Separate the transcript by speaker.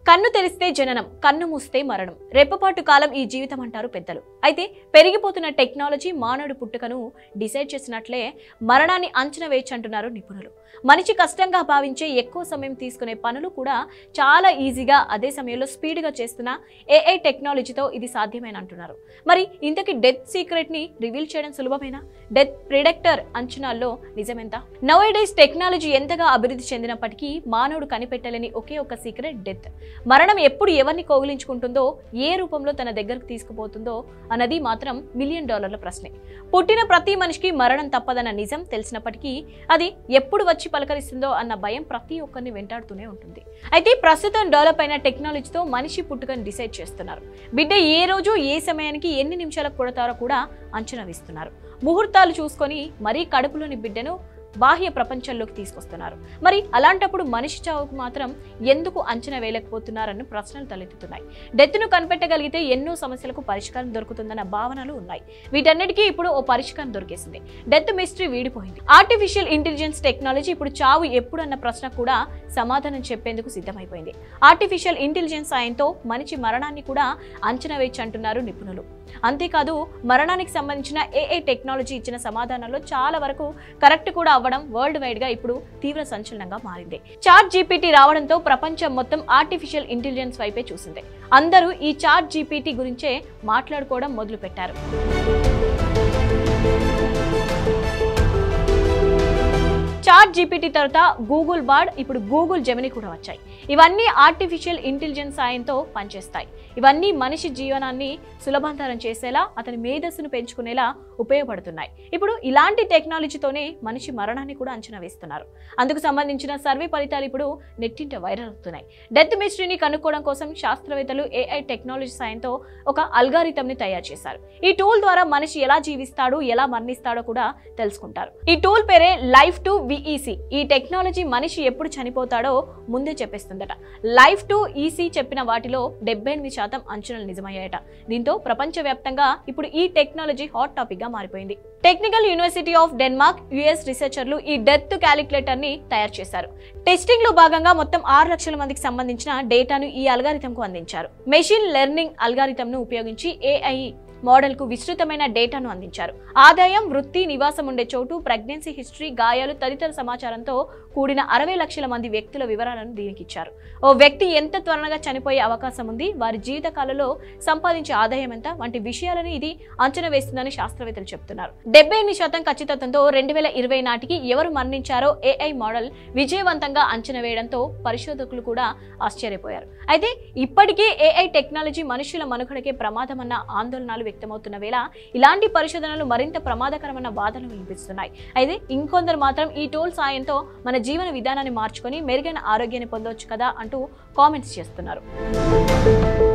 Speaker 1: కన్ను తెరిస్తే జననం, కన్ను మూస్తే మరణం. రెప్పపాటు కాలం ఈ జీవితం అంటారు పెద్దలు. అయితే పెరిగిపోతున్న టెక్నాలజీ మానవుడి పుట్టుకను డిసైడ్ చేసినట్లే మరణాన్ని అంచనా వేయచ్చంటున్నారు నిపుణులు. మనిషి కష్టంగా భావించే ఎక్కువ సమయం తీసుకునే పనులు కూడా చాలా ఈజీగా అదే సమయంలో స్పీడ్గా చేస్తున్న ఏఐ టెక్నాలజీతో ఇది సాధ్యమేనా అంటున్నారు. మరి ఇంతకీ డెత్ సీక్రెట్ ని రివీల్ చేయడం సులభమేనా? డెత్ ప్రిడిక్టర్ అంచనాల్లో నిజమెంత? నౌఏడేస్ టెక్నాలజీ ఎంతగా అభివృద్ధి చెందినప్పటికీ మానవుడు కనిపెట్టలేని ఒకే ఒక సీక్రెట్ డెత్. మరణం ఎప్పుడు ఎవరిని కౌగిలించుకుంటుందో, ఏ రూపంలో తన దగ్గరకు తీసుకుపోతుందో అన్నది మాత్రం $1 మిలియన్ ప్రశ్నే. పుట్టిన ప్రతి మనిషికి మరణం తప్పదన్న నిజం తెలిసినప్పటికీ అది ఎప్పుడు వచ్చి పలకరిస్తుందో అన్న భయం ప్రతి ఒక్కరిని వెంటాడుతూనే ఉంటుంది. అయితే ప్రస్తుతం డెవలప్ అయిన టెక్నాలజీతో మనిషి పుట్టుకను డిసైడ్ చేస్తున్నారు. బిడ్డ ఏ రోజు ఏ సమయానికి ఎన్ని నిమిషాలకు పుడతారో కూడా అంచనా వేస్తున్నారు. ముహూర్తాలు చూసుకొని మరీ కడుపులోని బిడ్డను బాహ్య ప్రపంచంలోకి తీసుకొస్తున్నారు. మరి అలాంటప్పుడు మనిషి చావుకు మాత్రం ఎందుకు అంచనా వేయలేకపోతున్నారన్న ప్రశ్నలు తలెత్తుతున్నాయి. డెత్ను కనిపెట్టగలిగితే ఎన్నో సమస్యలకు పరిష్కారం దొరుకుతుందన్న భావనలు ఉన్నాయి. వీటన్నిటికీ ఇప్పుడు ఓ పరిష్కారం దొరికేసింది. డెత్ మిస్టరీ వీడిపోయింది. ఆర్టిఫిషియల్ ఇంటెలిజెన్స్ టెక్నాలజీ ఇప్పుడు చావు ఎప్పుడు అన్న ప్రశ్న కూడా సమాధానం చెప్పేందుకు సిద్ధమైపోయింది. ఆర్టిఫిషియల్ ఇంటెలిజెన్స్ సాయంతో మనిషి మరణాన్ని కూడా అంచనా వేయచ్చు అంటున్నారు నిపుణులు. అంతేకాదు, మరణానికి సంబంధించిన ఏఐ టెక్నాలజీ ఇచ్చిన సమాధానాల్లో చాలా వరకు కరెక్ట్ కూడా అవ్వడం వరల్డ్ వైడ్ గా ఇప్పుడు తీవ్ర సంచలనంగా మారింది. చాట్ జీపీటీ రావడంతో ప్రపంచం మొత్తం ఆర్టిఫిషియల్ ఇంటెలిజెన్స్ వైపే చూసింది. అందరూ ఈ చాట్ జీపీటీ గురించే మాట్లాడుకోవడం మొదలు పెట్టారు. చాట్ జీపీటీ తర్వాత గూగుల్ బార్డ్, ఇప్పుడు గూగుల్ జెమినీ కూడా వచ్చాయి. ఇవన్నీ ఆర్టిఫిషియల్ ఇంటెలిజెన్స్ సాయంతో పనిచేస్తాయి. ఇవన్నీ మనిషి జీవనాన్ని సులభతరం చేసేలా, అతని మేధస్సును పెంచుకునేలా ఉపయోగపడుతున్నాయి. ఇప్పుడు ఇలాంటి టెక్నాలజీతోనే మనిషి మరణాన్ని కూడా అంచనా వేస్తున్నారు. అందుకు సంబంధించిన సర్వే ఫలితాలు ఇప్పుడు నెట్టింట వైరల్ అవుతున్నాయి. డెత్ మిస్టరీని కనుక్కోవడం కోసం శాస్త్రవేత్తలు ఏఐ టెక్నాలజీ సాయంతో ఒక అల్గారిథంని తయారు చేశారు. ఈ టూల్ ద్వారా మనిషి ఎలా జీవిస్తాడు, ఎలా మరణిస్తాడో కూడా తెలుసుకుంటారు. ఈ టూల్ పేరే లైఫ్ టు VEC. ఈ టెక్నాలజీ మనిషి ఎప్పుడు చనిపోతాడో ముందే చెప్పేస్తుందట. లైఫ్ టు ఈసీ చెప్పిన వాటిలో 78% అంచనాలు నిజమయ్యాయట. దీంతో ప్రపంచవ్యాప్తంగా ఇప్పుడు ఈ టెక్నాలజీ హాట్ టాపిక్ గా మారిపోయింది. Technical university of Denmark, US రీసెర్చర్లు ఈ డెత్ క్యాలిక్యులేటర్ ని తయారు చేశారు. టెస్టింగ్ లో భాగంగా మొత్తం 6 లక్షల మందికి సంబంధించిన డేటాను ఈ అల్గారిథం కు అందించారు. మెషిన్ లెర్నింగ్ అల్గారిథం ను ఉపయోగించి AI మోడల్ కు విస్తృతమైన డేటాను అందించారు. ఆదాయం, వృత్తి, నివాసం ఉండే చోటు, ప్రెగ్నెన్సీ హిస్టరీ, గాయాలు తదితర సమాచారంతో కూడిన 60 లక్షల మంది వ్యక్తుల వివరాలను దీనికి ఇచ్చారు. ఓ వ్యక్తి ఎంత త్వరగా చనిపోయే అవకాశం ఉంది, వారి జీవితకాలంలో సంపాదించే ఆదాయం ఎంత వంటి విషయాలను ఇది అంచనా వేస్తుందని శాస్త్రవేత్తలు చెబుతున్నారు. 78% ఖచ్చితత్వంతో 2020 నాటికి ఎవరు మరణించారో AI మోడల్ విజయవంతంగా అంచనా వేయడంతో పరిశోధకులు కూడా ఆశ్చర్యపోయారు. అయితే ఇప్పటికే AI టెక్నాలజీ మనుషుల మనుగడకే ప్రమాదమన్న ఆందోళనలు వ్యక్తమవుతున్న వేళ ఇలాంటి పరిశోధనలు మరింత ప్రమాదకరమైన వాదనలు వినిపిస్తున్నాయి. అయితే ఇంకొందరు మాత్రం ఈ టూల్ సాయంతో మన జీవన విధానాన్ని మార్చుకొని మెరుగైన ఆరోగ్యాన్ని పొందవచ్చు కదా అంటూ కామెంట్స్ చేస్తున్నారు.